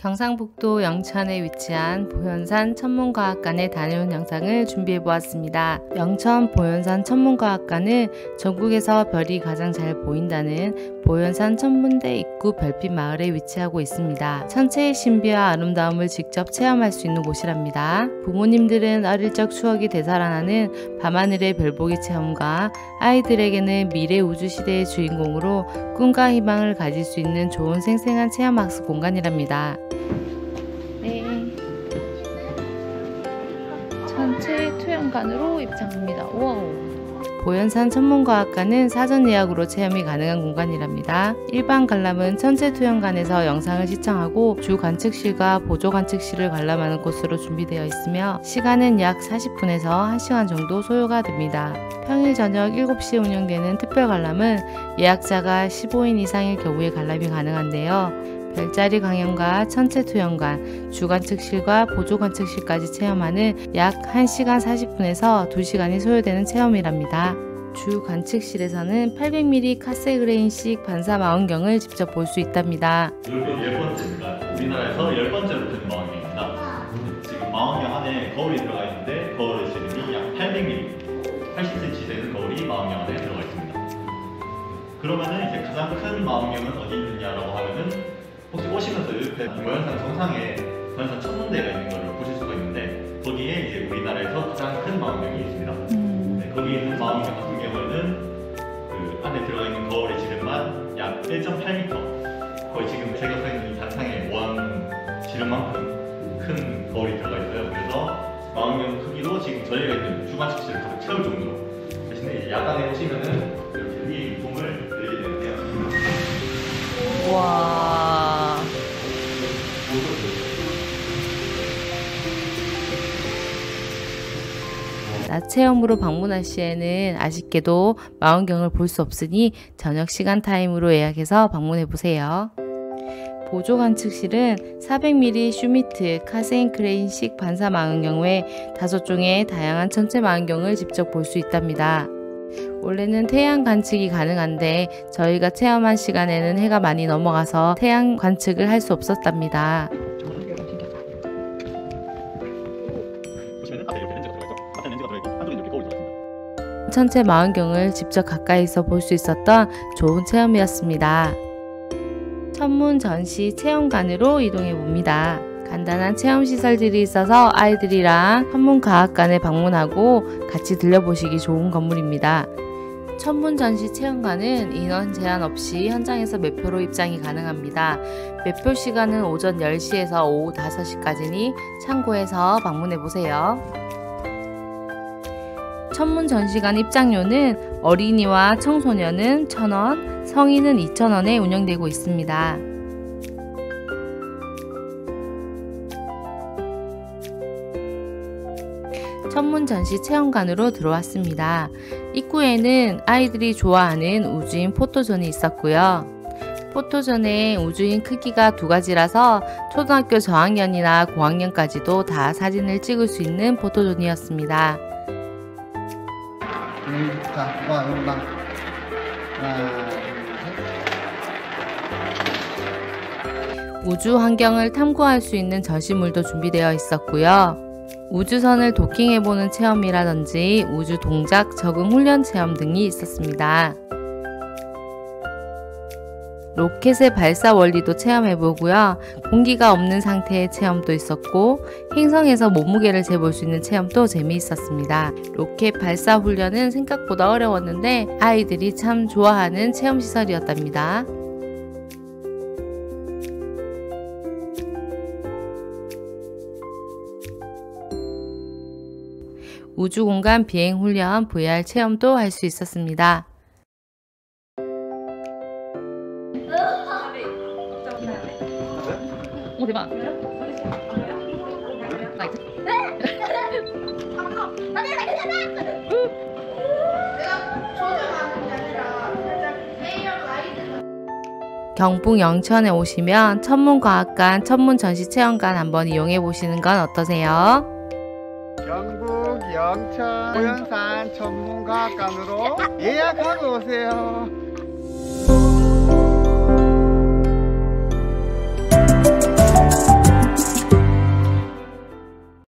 경상북도 영천에 위치한 보현산 천문과학관에 다녀온 영상을 준비해 보았습니다. 영천 보현산 천문과학관은 전국에서 별이 가장 잘 보인다는 보현산 천문대 입구 별빛 마을에 위치하고 있습니다. 천체의 신비와 아름다움을 직접 체험할 수 있는 곳이랍니다. 부모님들은 어릴 적 추억이 되살아나는 밤하늘의 별보기 체험과 아이들에게는 미래 우주시대의 주인공으로 꿈과 희망을 가질 수 있는 좋은 생생한 체험학습 공간이랍니다. 네, 천체 투영관으로 입장합니다. 와우. 보현산 천문과학관은 사전 예약으로 체험이 가능한 공간이랍니다. 일반 관람은 천체 투영관에서 영상을 시청하고 주 관측실과 보조 관측실을 관람하는 곳으로 준비되어 있으며 시간은 약 40분에서 1시간 정도 소요가 됩니다. 평일 저녁 7시에 운영되는 특별 관람은 예약자가 15인 이상일 경우에 관람이 가능한데요. 별자리 강연과 천체 투영관, 주관측실과 보조관측실까지 체험하는 약 1시간 40분에서 2시간이 소요되는 체험이랍니다. 주관측실에서는 800mm 카세그레인식 반사 망원경을 직접 볼 수 있답니다. 이게 10번째입니다. 우리나라에서 10번째로 큰 망원경입니다. 지금 망원경 안에 거울이 들어가 있는데 거울의 지름이 약 800mm, 80cm 되는 거울이 망원경 안에 들어가 있습니다. 그러면은 이제 가장 큰 망원경은 어디 있느냐라고 하면은 혹시 오시면서 옆에 보현산 정상에 보현산 천문대가 있는 걸 보실 수가 있는데 거기에 이제 우리나라에서 가장 큰 망원경이 있습니다. 네, 거기 있는 망원경 같은 경우에는 그 안에 들어가 있는 거울의 지름만 약 1.8m, 거의 지금 제가 서 있는 이 단상의 모양 지름만큼 큰 거울이 들어가 있어요. 그래서 망원경 크기로 지금 저희가 있는 주관측실을 가득 채울 정도로. 대신에 이제 야간에 오시면은 이렇게 위에 유통을 드리게 되는데요. 와. 낮 체험으로 방문할 시에는 아쉽게도 망원경을 볼 수 없으니 저녁 시간 타임으로 예약해서 방문해 보세요. 보조 관측실은 400mm 슈미트 카세인크레인식 반사 망원경 외 5종의 다양한 천체 망원경을 직접 볼 수 있답니다. 원래는 태양 관측이 가능한데 저희가 체험한 시간에는 해가 많이 넘어가서 태양 관측을 할 수 없었답니다. 천체 망원경을 직접 가까이서 볼 수 있었던 좋은 체험이었습니다. 천문 전시 체험관으로 이동해 봅니다. 간단한 체험시설들이 있어서 아이들이랑 천문과학관에 방문하고 같이 들려보시기 좋은 건물입니다. 천문 전시 체험관은 인원 제한 없이 현장에서 매표로 입장이 가능합니다. 매표 시간은 오전 10시에서 오후 5시까지니 참고해서 방문해보세요. 천문 전시관 입장료는 어린이와 청소년은 1,000원, 성인은 2,000원에 운영되고 있습니다. 천문 전시 체험관으로 들어왔습니다. 입구에는 아이들이 좋아하는 우주인 포토존이 있었고요. 포토존의 우주인 크기가 2가지라서 초등학교 저학년이나 고학년까지도 다 사진을 찍을 수 있는 포토존이었습니다. 자, 와, 여기 나. 하나, 우주 환경을 탐구할 수 있는 전시물도 준비되어 있었고요. 우주선을 도킹해보는 체험이라든지 우주 동작 적응 훈련 체험 등이 있었습니다. 로켓의 발사 원리도 체험해보고요. 공기가 없는 상태의 체험도 있었고 행성에서 몸무게를 재볼 수 있는 체험도 재미있었습니다. 로켓 발사 훈련은 생각보다 어려웠는데 아이들이 참 좋아하는 체험시설이었답니다. 우주공간 비행훈련 VR 체험도 할 수 있었습니다. 오, 대박! 경북 영천에 오시면 천문과학관 천문전시체험관 한번 이용해 보시는 건 어떠세요? 경북 영천 보현산 천문과학관으로 예약하고 오세요.